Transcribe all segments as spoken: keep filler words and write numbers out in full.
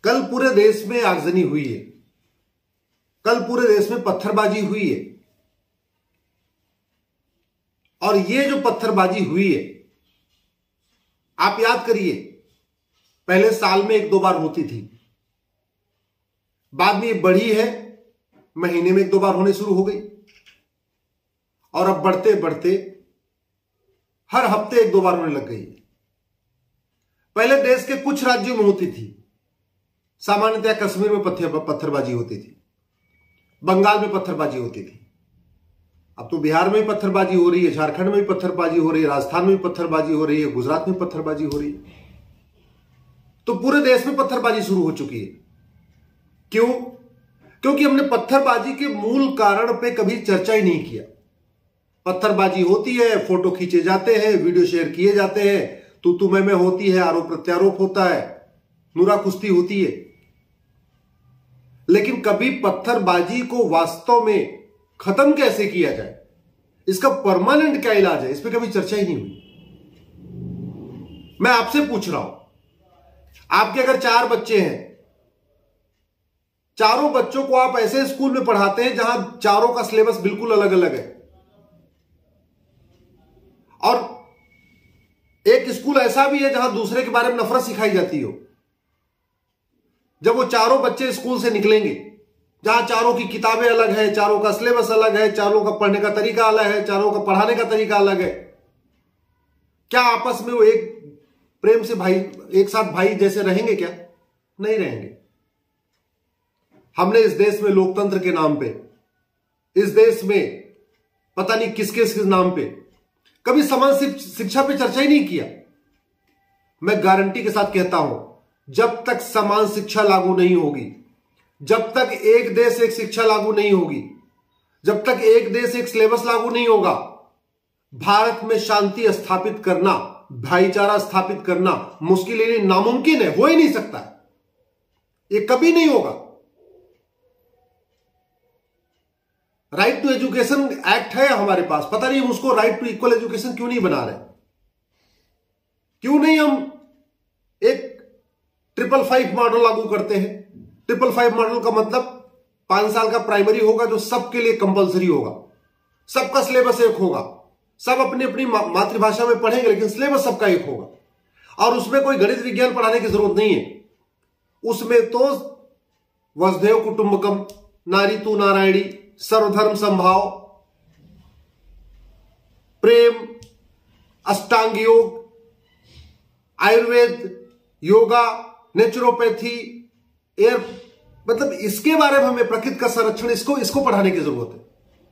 कल पूरे देश में आगजनी हुई है, कल पूरे देश में पत्थरबाजी हुई है। और ये जो पत्थरबाजी हुई है, आप याद करिए, पहले साल में एक दो बार होती थी, बाद में ये बढ़ी है, महीने में एक दो बार होने शुरू हो गई, और अब बढ़ते बढ़ते हर हफ्ते एक दो बार होने लग गई। पहले देश के कुछ राज्यों में होती थी, सामान्यतया कश्मीर में पत्थर पत्थरबाजी होती थी, बंगाल में पत्थरबाजी होती थी। अब तो बिहार में भी पत्थरबाजी हो रही है, झारखंड में भी पत्थरबाजी हो रही है, राजस्थान में भी पत्थरबाजी हो रही है, गुजरात में पत्थरबाजी हो रही है। तो पूरे देश में पत्थरबाजी शुरू हो चुकी है। क्यों? क्योंकि हमने पत्थरबाजी के मूल कारण पे कभी चर्चा ही नहीं किया। पत्थरबाजी होती है, फोटो खींचे जाते हैं, वीडियो शेयर किए जाते हैं, तू तू मैं मैं होती है, आरोप प्रत्यारोप होता है, नूरा कुश्ती होती है, लेकिन कभी पत्थरबाजी को वास्तव में खत्म कैसे किया जाए, इसका परमानेंट क्या इलाज है, इस पर कभी चर्चा ही नहीं हुई। मैं आपसे पूछ रहा हूं, आपके अगर चार बच्चे हैं, चारों बच्चों को आप ऐसे स्कूल में पढ़ाते हैं जहां चारों का सिलेबस बिल्कुल अलग अलग है, और एक स्कूल ऐसा भी है जहां दूसरे के बारे में नफरत सिखाई जाती हो। जब वो चारों बच्चे स्कूल से निकलेंगे, जहां चारों की किताबें अलग है, चारों का सिलेबस अलग है, चारों का पढ़ने का तरीका अलग है, चारों का पढ़ाने का तरीका अलग है, क्या आपस में वो एक प्रेम से भाई, एक साथ भाई जैसे रहेंगे? क्या नहीं रहेंगे। हमने इस देश में लोकतंत्र के नाम पे, इस देश में पता नहीं किस किस किस नाम पे कभी समान शिक्षा पे चर्चा ही नहीं किया। मैं गारंटी के साथ कहता हूं, जब तक समान शिक्षा लागू नहीं होगी, जब तक एक देश एक शिक्षा लागू नहीं होगी, जब तक एक देश एक सिलेबस लागू नहीं होगा, भारत में शांति स्थापित करना, भाईचारा स्थापित करना मुश्किल ही नहीं, नामुमकिन है, हो ही नहीं सकता है, ये कभी नहीं होगा। राइट टू एजुकेशन एक्ट है हमारे पास, पता नहीं हम उसको राइट टू इक्वल एजुकेशन क्यों नहीं बना रहे? क्यों नहीं हम एक ट्रिपल फाइव मॉडल लागू करते हैं? ट्रिपल फाइव मॉडल का मतलब पांच साल का प्राइमरी होगा जो सबके लिए कंपलसरी होगा, सबका सिलेबस एक होगा, सब अपनी अपनी मातृभाषा में पढ़ेंगे, लेकिन सिलेबस सबका एक होगा, और उसमें कोई गणित विज्ञान पढ़ाने की जरूरत नहीं है। उसमें तो वसुधैव कुटुंबकम, नारी तू नारायणी, सर्वधर्म संभाव, प्रेम, अष्टांग योग, आयुर्वेद, योगा, नेचुरोपैथी, एयर, मतलब इसके बारे में हमें, प्रकृति का संरक्षण, इसको इसको पढ़ाने की जरूरत है।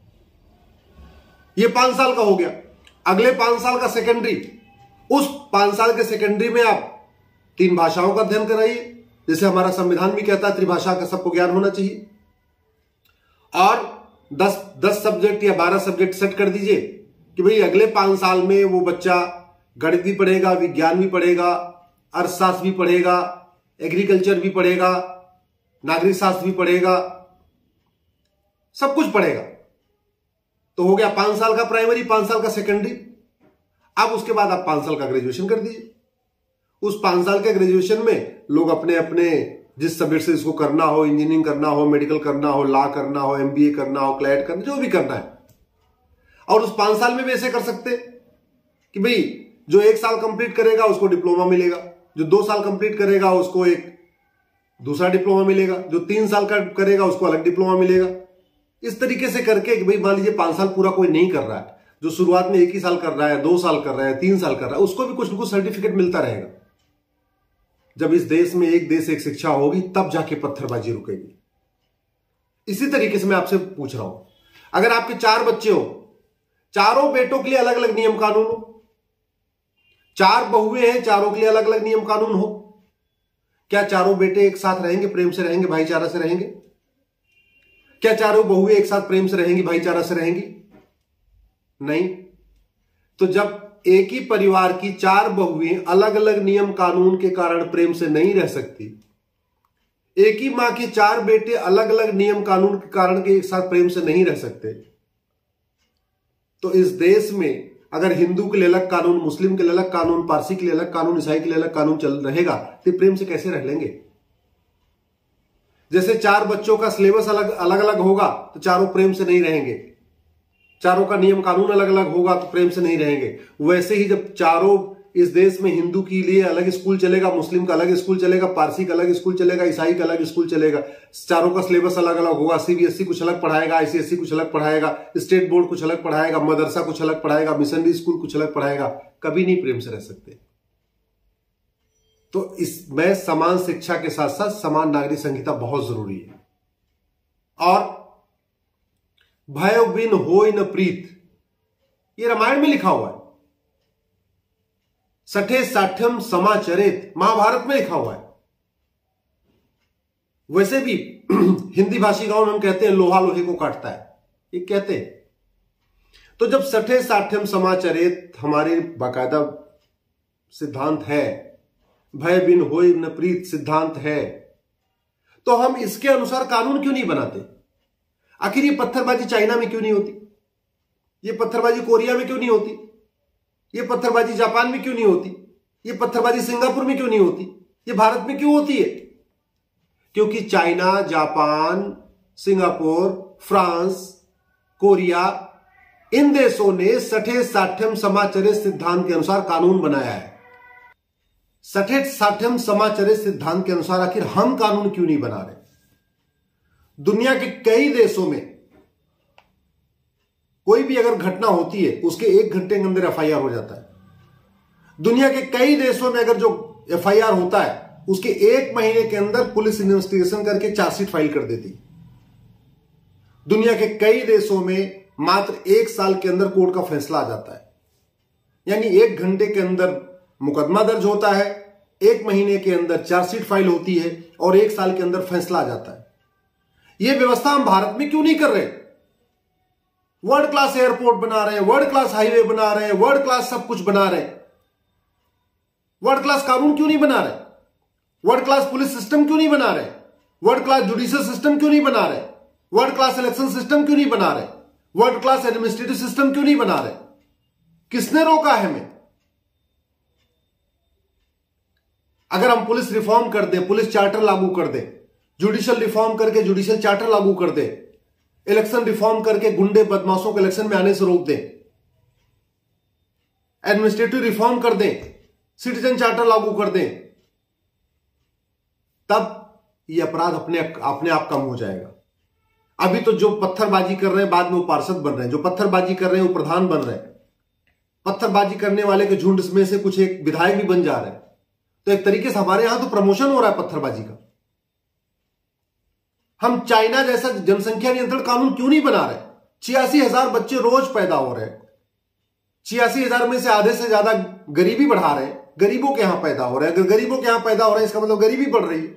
ये पांच साल का हो गया, अगले पांच साल का सेकेंडरी, उस पांच साल के सेकेंडरी में आप तीन भाषाओं का अध्ययन कराइए, जैसे हमारा संविधान भी कहता है त्रिभाषा का सबको ज्ञान होना चाहिए, और दस दस सब्जेक्ट या बारह सब्जेक्ट सेट कर दीजिए कि भाई अगले पांच साल में वो बच्चा गणित भी पढ़ेगा, विज्ञान भी पढ़ेगा, अर्थशास्त्र भी पढ़ेगा, एग्रीकल्चर भी पढ़ेगा, नागरिक शास्त्र भी पढ़ेगा, सब कुछ पढ़ेगा। तो हो गया पांच साल का प्राइमरी, पांच साल का सेकेंडरी। अब उसके बाद आप पांच साल का ग्रेजुएशन कर दीजिए। उस पांच साल के ग्रेजुएशन में लोग अपने अपने जिस सब्जेक्ट से इसको करना हो, इंजीनियरिंग करना हो, मेडिकल करना हो, लॉ करना हो, एमबीए करना हो, क्लैट करना, जो भी करना है, और उस पांच साल में भी ऐसे कर सकते कि भाई जो एक साल कंप्लीट करेगा उसको डिप्लोमा मिलेगा, जो दो साल कंप्लीट करेगा उसको एक दूसरा डिप्लोमा मिलेगा, जो तीन साल का करेगा उसको अलग डिप्लोमा मिलेगा। इस तरीके से करके कि भाई मान लीजिए पांच साल पूरा कोई नहीं कर रहा है, जो शुरुआत में एक ही साल कर रहा है, दो साल कर रहा है, तीन साल कर रहा है, उसको भी कुछ ना कुछ सर्टिफिकेट मिलता रहेगा। जब इस देश में एक देश एक शिक्षा होगी, तब जाके पत्थरबाजी रुकेगी। इसी तरीके से मैं आपसे पूछ रहा हूं, अगर आपके चार बच्चे हो, चारों बेटों के लिए अलग अलग नियम कानून हो, चार बहुएं हैं, चारों के लिए अलग अलग नियम कानून हो, क्या चारों बेटे एक साथ रहेंगे, प्रेम से रहेंगे, भाईचारा से रहेंगे? क्या चारों बहुएं एक साथ प्रेम से रहेंगी, भाईचारा से रहेंगी? नहीं। तो जब एक ही परिवार की चार बहुएं अलग अलग नियम कानून के कारण प्रेम से नहीं रह सकती, एक ही मां के चार बेटे अलग अलग नियम कानून के कारण के एक साथ प्रेम से नहीं रह सकते, तो इस देश में अगर हिंदू के लिए अलग कानून, मुस्लिम के लिए अलग कानून, पारसी के लिए अलग कानून, ईसाई के लिए अलग कानून चल रहेगा, तो प्रेम से कैसे रह लेंगे? जैसे चार बच्चों का सिलेबस अलग अलग अलग होगा तो चारों प्रेम से नहीं रहेंगे, चारों का नियम कानून अलग अलग होगा तो प्रेम से नहीं रहेंगे। वैसे ही जब चारों इस देश में हिंदू के लिए अलग स्कूल चलेगा, मुस्लिम का अलग स्कूल चलेगा, पारसी का अलग स्कूल चलेगा, ईसाई का अलग स्कूल चलेगा, चारों का सिलेबस अलग अलग होगा, सीबीएसई कुछ अलग पढ़ाएगा, आईसीएसई कुछ अलग पढ़ाएगा, स्टेट बोर्ड कुछ अलग पढ़ाएगा, मदरसा कुछ अलग पढ़ाएगा, मिशनरी स्कूल कुछ अलग पढ़ाएगा, कभी नहीं प्रेम से रह सकते। तो इसमें समान शिक्षा के साथ साथ समान नागरिक संहिता बहुत जरूरी है। और भय बिन होय न प्रीत, ये रामायण में लिखा हुआ है। सठे साठ्यम समाचरित, महाभारत में लिखा हुआ है। वैसे भी हिंदी भाषी गांव में हम कहते हैं लोहा लोहे को काटता है, ये कहते हैं। तो जब सठे साठ्यम समाचरित हमारे बाकायदा सिद्धांत है, भय बिन होय न प्रीत सिद्धांत है, तो हम इसके अनुसार कानून क्यों नहीं बनाते? आखिर ये पत्थरबाजी चाइना में क्यों नहीं होती? ये पत्थरबाजी कोरिया में क्यों नहीं होती? ये पत्थरबाजी जापान में क्यों नहीं होती? ये पत्थरबाजी सिंगापुर में क्यों नहीं होती? ये भारत में क्यों होती है? क्योंकि China, Japan, Singapore, France, Korea, इन देशों ने सठे साठ्यम समाचरित सिद्धांत के अनुसार कानून बनाया है। सठे साठ्यम समाचरित सिद्धांत के अनुसार आखिर हम कानून क्यों नहीं बना रहे? दुनिया के कई देशों में कोई भी अगर घटना होती है उसके एक घंटे के अंदर एफआईआर हो जाता है। दुनिया के कई देशों में अगर जो एफआईआर होता है उसके एक महीने के अंदर पुलिस इन्वेस्टिगेशन करके चार्जशीट फाइल कर देती। दुनिया के कई देशों में मात्र एक साल के अंदर कोर्ट का फैसला आ जाता है। यानी एक घंटे के अंदर मुकदमा दर्ज होता है, एक महीने के अंदर चार्जशीट फाइल होती है और एक साल के अंदर फैसला आ जाता है। यह व्यवस्था हम भारत में क्यों नहीं कर रहे? वर्ल्ड क्लास एयरपोर्ट बना रहे हैं, वर्ल्ड क्लास हाईवे बना रहे हैं, वर्ल्ड क्लास सब कुछ बना रहे हैं, वर्ल्ड क्लास कानून क्यों नहीं बना रहे? वर्ल्ड क्लास पुलिस सिस्टम क्यों नहीं बना रहे? वर्ल्ड क्लास जुडिशियल सिस्टम क्यों नहीं बना रहे? वर्ल्ड क्लास इलेक्शन सिस्टम क्यों नहीं बना रहे? वर्ल्ड क्लास एडमिनिस्ट्रेटिव सिस्टम क्यों नहीं बना रहे? किसने रोका है हमें? अगर हम पुलिस रिफॉर्म कर दे, पुलिस चार्टर लागू कर दे, जुडिशियल रिफॉर्म करके जुडिशियल चार्टर लागू कर दे, इलेक्शन रिफॉर्म करके गुंडे बदमाशों को इलेक्शन में आने से रोक दें, एडमिनिस्ट्रेटिव रिफॉर्म कर दें, सिटीजन चार्टर लागू कर दें, तब यह अपराध अपने अपने आप कम हो जाएगा। अभी तो जो पत्थरबाजी कर रहे हैं बाद में वो पार्षद बन रहे हैं, जो पत्थरबाजी कर रहे हैं वो प्रधान बन रहे हैं, पत्थरबाजी करने वाले के झुंड में से कुछ एक विधायक भी बन जा रहे हैं। तो एक तरीके से हमारे यहां तो प्रमोशन हो रहा है पत्थरबाजी का। हम चाइना जैसा जनसंख्या नियंत्रण कानून क्यों नहीं बना रहे? छियासी हजार बच्चे रोज पैदा हो रहे हैं, छियासी हजार में से आधे से ज्यादा गरीबी बढ़ा रहे हैं, गरीबों के यहां पैदा हो रहे हैं। अगर गरीबों के यहां पैदा हो रहे हैं इसका मतलब गरीबी बढ़ रही है।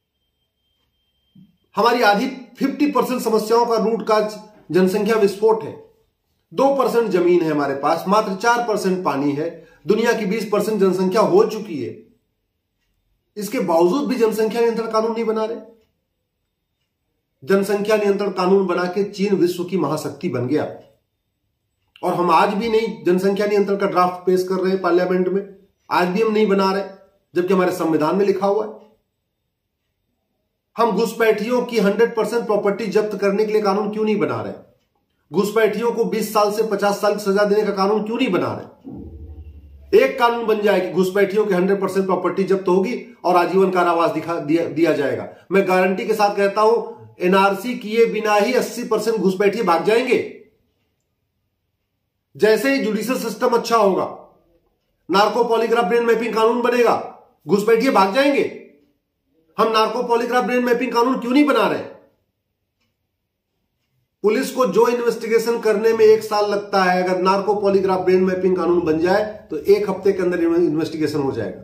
हमारी आधी फिफ्टी परसेंट समस्याओं का रूट काज जनसंख्या विस्फोट है। दो परसेंट जमीन है हमारे पास, मात्र चार परसेंट पानी है, दुनिया की बीस परसेंट जनसंख्या हो चुकी है। इसके बावजूद भी जनसंख्या नियंत्रण कानून नहीं बना रहे। जनसंख्या नियंत्रण कानून बना के चीन विश्व की महाशक्ति बन गया और हम आज भी नहीं जनसंख्या नियंत्रण का ड्राफ्ट पेश कर रहे हैं पार्लियामेंट में, आज भी हम नहीं बना रहे, जबकि हमारे संविधान में लिखा हुआ है। हम घुसपैठियों की हंड्रेड परसेंट प्रॉपर्टी जब्त करने के लिए कानून क्यों नहीं बना रहे? घुसपैठियों को बीस साल से पचास साल की सजा देने का कानून क्यों नहीं बना रहे? एक कानून बन जाए कि घुसपैठियों की हंड्रेड परसेंट प्रॉपर्टी जब्त होगी और आजीवन कारावास दिखा दिया, दिया जाएगा। मैं गारंटी के साथ कहता हूं एनआरसी किए बिना ही अस्सी परसेंट घुसपैठिए भाग जाएंगे। जैसे ही जुडिशियल सिस्टम अच्छा होगा, नार्को पॉलीग्राफ ब्रेन मैपिंग कानून बनेगा, घुसपैठिए भाग जाएंगे। हम नार्को पॉलीग्राफ ब्रेन मैपिंग कानून क्यों नहीं बना रहे? पुलिस को जो इन्वेस्टिगेशन करने में एक साल लगता है, अगर नार्को पॉलीग्राफ ब्रेन मैपिंग कानून बन जाए तो एक हफ्ते के अंदर इन्वेस्टिगेशन हो जाएगा।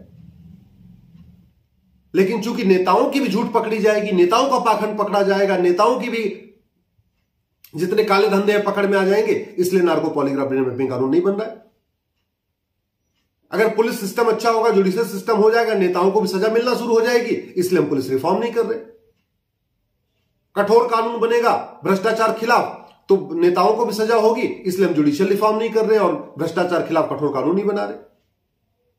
लेकिन चूंकि नेताओं की भी झूठ पकड़ी जाएगी, नेताओं का पाखंड पकड़ा जाएगा, नेताओं की भी जितने काले धंधे पकड़ में आ जाएंगे, इसलिए नार्को पॉलीग्राफ ब्रेन मैपिंग कानून नहीं बन रहा है। अगर पुलिस सिस्टम अच्छा होगा, जुडिशियल सिस्टम हो जाएगा, नेताओं को भी सजा मिलना शुरू हो जाएगी, इसलिए हम पुलिस रिफॉर्म नहीं कर रहे। कठोर कानून बनेगा भ्रष्टाचार खिलाफ तो नेताओं को भी सजा होगी, इसलिए हम जुडिशियल रिफॉर्म नहीं कर रहे और भ्रष्टाचार खिलाफ कठोर कानून नहीं बना रहे।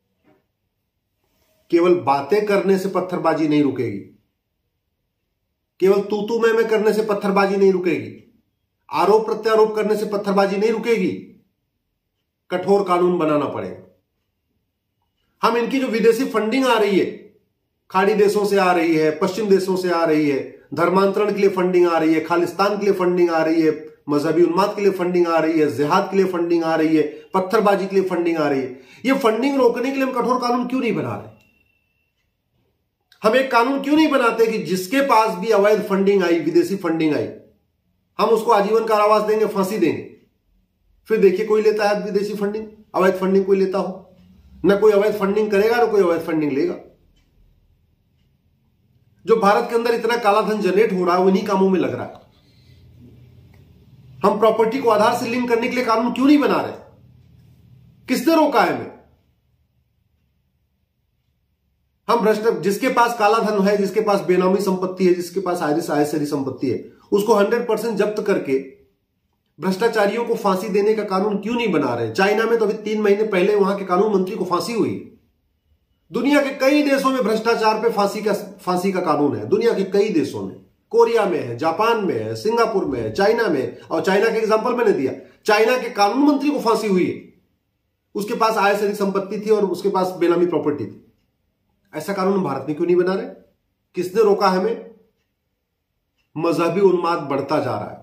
केवल बातें करने से पत्थरबाजी नहीं रुकेगी। केवल तू तू मैं मैं करने से पत्थरबाजी नहीं रुकेगी, आरोप प्रत्यारोप करने से पत्थरबाजी नहीं रुकेगी, कठोर कानून बनाना पड़ेगा। हम इनकी जो विदेशी फंडिंग आ रही है, खाड़ी देशों से आ रही है, पश्चिम देशों से आ रही है, धर्मांतरण के लिए फंडिंग आ रही है, खालिस्तान के लिए फंडिंग आ रही है, मजहबी उन्माद के लिए फंडिंग आ रही है, जिहाद के लिए फंडिंग आ रही है, पत्थरबाजी के लिए फंडिंग आ रही है, ये फंडिंग रोकने के लिए हम कठोर कानून क्यों नहीं बना रहे? हम एक कानून क्यों नहीं बनाते कि जिसके पास भी अवैध फंडिंग आई, विदेशी फंडिंग आई, हम उसको आजीवन कारावास देंगे, फांसी देंगे। फिर देखिए कोई लेता है विदेशी फंडिंग, अवैध फंडिंग कोई लेता हो? ना कोई अवैध फंडिंग करेगा ना कोई अवैध फंडिंग लेगा। जो भारत के अंदर इतना काला धन जनरेट हो रहा है, उन्हीं कामों में लग रहा है। हम प्रॉपर्टी को आधार से लिंक करने के लिए कानून क्यों नहीं बना रहे? किसने रोका है हमें? हम भ्रष्ट, जिसके पास काला धन है, जिसके पास बेनामी संपत्ति है, जिसके पास आयरिस आयसरी संपत्ति है, उसको हंड्रेड परसेंट जब्त करके भ्रष्टाचारियों को फांसी देने का कानून क्यों नहीं बना रहे? चाइना में तो अभी तीन महीने पहले वहां के कानून मंत्री को फांसी हुई। दुनिया के कई देशों में भ्रष्टाचार पे फांसी का फांसी का कानून है। दुनिया के कई देशों में, कोरिया में है, जापान में है, सिंगापुर में है, चाइना में। और चाइना के एग्जांपल मैंने दिया, चाइना के कानून मंत्री को फांसी हुई है। उसके पास आय से अधिक संपत्ति थी और उसके पास बेनामी प्रॉपर्टी थी। ऐसा कानून भारत में क्यों नहीं बना रहे? किसने रोका हमें? मजहबी उन्माद बढ़ता जा रहा है।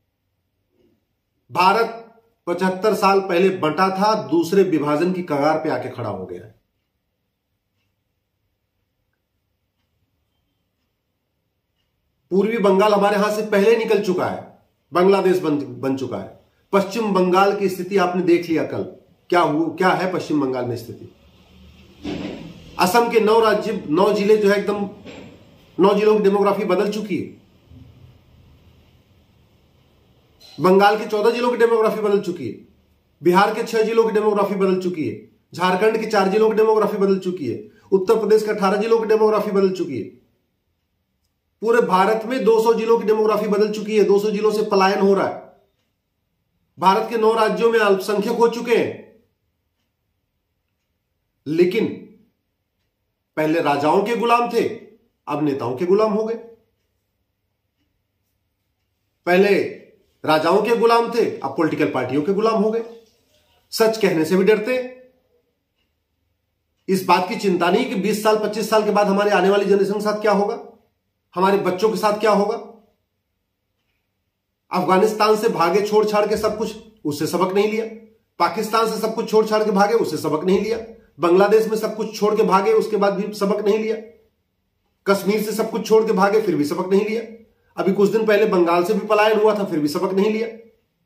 भारत पचहत्तर साल पहले बंटा था, दूसरे विभाजन की कगार पे आके खड़ा हो गया है। पूर्वी बंगाल हमारे हाथ से पहले निकल चुका है, बांग्लादेश बन, बन चुका है। पश्चिम बंगाल की स्थिति आपने देख लिया कल, क्या हुआ, क्या है पश्चिम बंगाल में स्थिति। असम के नौ राज्य नौ जिले जो है एकदम नौ जिलों की डेमोग्राफी बदल चुकी है। बंगाल के चौदह जिलों की डेमोग्राफी बदल चुकी है। बिहार के छह जिलों की डेमोग्राफी बदल चुकी है। झारखंड के चार जिलों की डेमोग्राफी बदल चुकी है। उत्तर प्रदेश के अठारह जिलों की डेमोग्राफी बदल चुकी है। पूरे भारत में दो सौ जिलों की डेमोग्राफी बदल चुकी है। दो सौ जिलों से पलायन हो रहा है। भारत के नौ राज्यों में अल्पसंख्यक हो चुके हैं। लेकिन पहले राजाओं के गुलाम थे, अब नेताओं के गुलाम हो गए। पहले राजाओं के गुलाम थे, अब पॉलिटिकल पार्टियों के गुलाम हो गए। सच कहने से भी डरते। इस बात की चिंता नहीं कि बीस साल पच्चीस साल के बाद हमारे आने वाली जनरेशन के साथ क्या होगा, हमारे बच्चों के साथ क्या होगा। अफगानिस्तान से भागे छोड़ छाड़ के सब कुछ, उससे सबक नहीं लिया। पाकिस्तान से सब कुछ छोड़ छाड़ के भागे, उससे सबक नहीं लिया। बांग्लादेश में सब कुछ छोड़ के भागे, उसके बाद भी सबक नहीं लिया। कश्मीर से सब कुछ छोड़ के भागे, फिर भी सबक नहीं लिया। अभी कुछ दिन पहले बंगाल से भी पलायन हुआ था, फिर भी सबक नहीं लिया।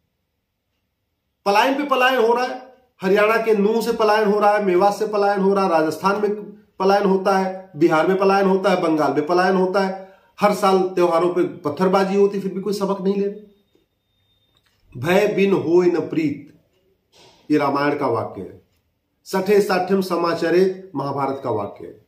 पलायन पे पलायन हो रहा है। हरियाणा के नूह से पलायन हो रहा है, मेवात से पलायन हो रहा है, राजस्थान में पलायन होता है, बिहार में पलायन होता है, बंगाल में पलायन होता है। हर साल त्योहारों पे पत्थरबाजी होती, फिर भी कोई सबक नहीं ले रहे। भय बिन होय न प्रीत, ये रामायण का वाक्य है। सठे साठ्यम समाचरित, महाभारत का वाक्य है।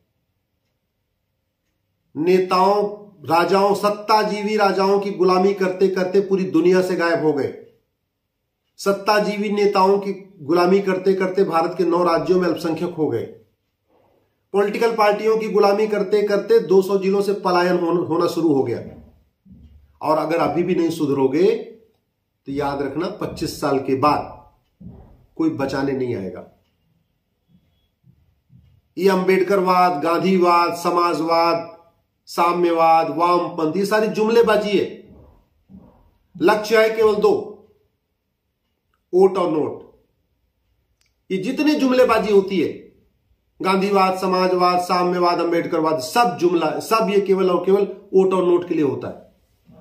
नेताओं, राजाओं, सत्ताजीवी राजाओं की गुलामी करते करते पूरी दुनिया से गायब हो गए। सत्ताजीवी नेताओं की गुलामी करते करते भारत के नौ राज्यों में अल्पसंख्यक हो गए। पॉलिटिकल पार्टियों की गुलामी करते करते दो सौ जिलों से पलायन होना शुरू हो गया। और अगर अभी भी नहीं सुधरोगे तो याद रखना, पच्चीस साल के बाद कोई बचाने नहीं आएगा। ये अंबेडकरवाद, गांधीवाद, समाजवाद, साम्यवाद, वामपंथी, ये सारी जुमलेबाजी है। लक्ष्य है केवल दो, वोट और नोट। ये जितनी जुमलेबाजी होती है, गांधीवाद, समाजवाद, साम्यवाद, अंबेडकरवाद, सब जुमला, सब ये केवल और केवल वोट और नोट के लिए होता है।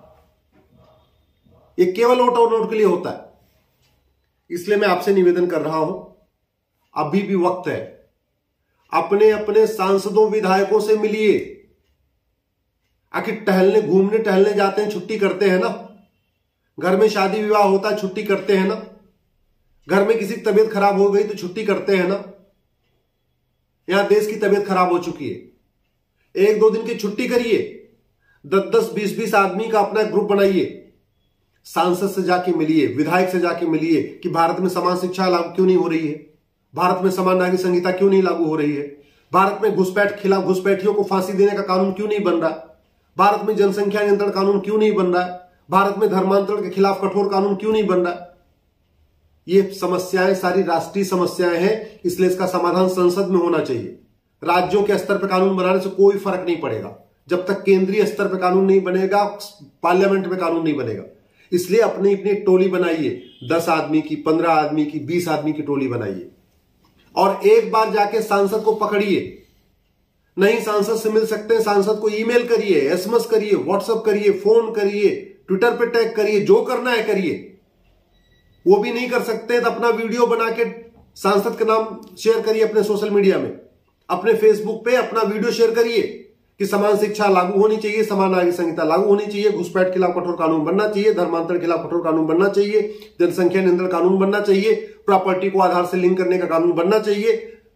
ये केवल वोट और नोट के लिए होता है। इसलिए मैं आपसे निवेदन कर रहा हूं, अभी भी वक्त है, अपने अपने सांसदों, विधायकों से मिलिए। आखिर टहलने, घूमने टहलने जाते हैं, छुट्टी करते हैं ना। घर में शादी विवाह होता है, छुट्टी करते हैं ना। घर में किसी की तबीयत खराब हो गई तो छुट्टी करते हैं ना। यहां देश की तबीयत खराब हो चुकी है, एक दो दिन की छुट्टी करिए। दस दस बीस बीस आदमी का अपना ग्रुप बनाइए। सांसद से जाके मिलिए, विधायक से जाके मिलिए कि भारत में समान शिक्षा लागू क्यों नहीं हो रही है, भारत में समान नागरिक संहिता क्यों नहीं लागू हो रही है, भारत में घुसपैठ खिलाफ घुसपैठियों को फांसी देने का कानून क्यों नहीं बन रहा, भारत में जनसंख्या नियंत्रण कानून क्यों नहीं बन रहा है? भारत में धर्मांतरण के खिलाफ कठोर कानून क्यों नहीं बन रहा है? ये समस्याएं सारी राष्ट्रीय समस्याएं हैं, इसलिए इसका समाधान संसद में होना चाहिए। राज्यों के स्तर पर कानून बनाने से कोई फर्क नहीं पड़ेगा जब तक केंद्रीय स्तर पर कानून नहीं बनेगा, पार्लियामेंट में कानून नहीं बनेगा। इसलिए अपनी अपनी टोली बनाइए, दस आदमी की, पंद्रह आदमी की, बीस आदमी की टोली बनाइए और एक बार जाके सांसद को पकड़िए। नहीं सांसद से मिल सकते हैं, सांसद को ईमेल करिए, एसएमएस करिए, व्हाट्सएप करिए, फोन करिए, ट्विटर पे टैग करिए, जो करना है करिए। वो भी नहीं कर सकते तो अपना वीडियो बना के सांसद के नाम शेयर करिए अपने सोशल मीडिया में, अपने फेसबुक पे अपना वीडियो शेयर करिए कि समान शिक्षा लागू होनी चाहिए, समान नागरिक संहिता लागू होनी चाहिए, घुसपैठ के खिलाफ कठोर कानून बनना चाहिए, धर्मांतरण के खिलाफ कठोर कानून बनना चाहिए, जनसंख्या नियंत्रण कानून बनना चाहिए, प्रॉपर्टी को आधार से लिंक करने का कानून बनना चाहिए,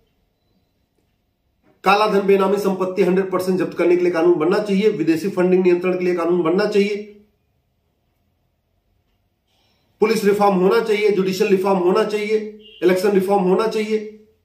काला धन बेनामी संपत्ति हंड्रेड परसेंट जब्त करने के लिए कानून बनना चाहिए, विदेशी फंडिंग नियंत्रण के लिए कानून बनना चाहिए, पुलिस रिफॉर्म होना चाहिए, जुडिशियल रिफॉर्म होना चाहिए, इलेक्शन रिफॉर्म होना चाहिए,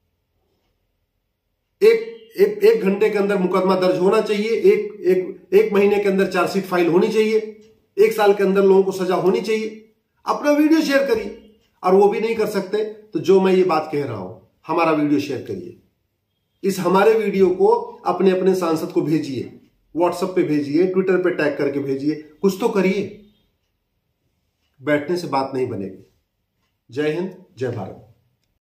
एक एक एक घंटे के अंदर मुकदमा दर्ज होना चाहिए, एक एक एक महीने के अंदर चार्जशीट फाइल होनी चाहिए, एक साल के अंदर लोगों को सजा होनी चाहिए। अपना वीडियो शेयर करिए। और वो भी नहीं कर सकते तो जो मैं ये बात कह रहा हूं, हमारा वीडियो शेयर करिए। इस हमारे वीडियो को अपने अपने सांसद को भेजिए, व्हाट्सएप पे भेजिए, ट्विटर पे टैग करके भेजिए, कुछ तो करिए। बैठने से बात नहीं बनेगी। जय हिंद, जय भारत।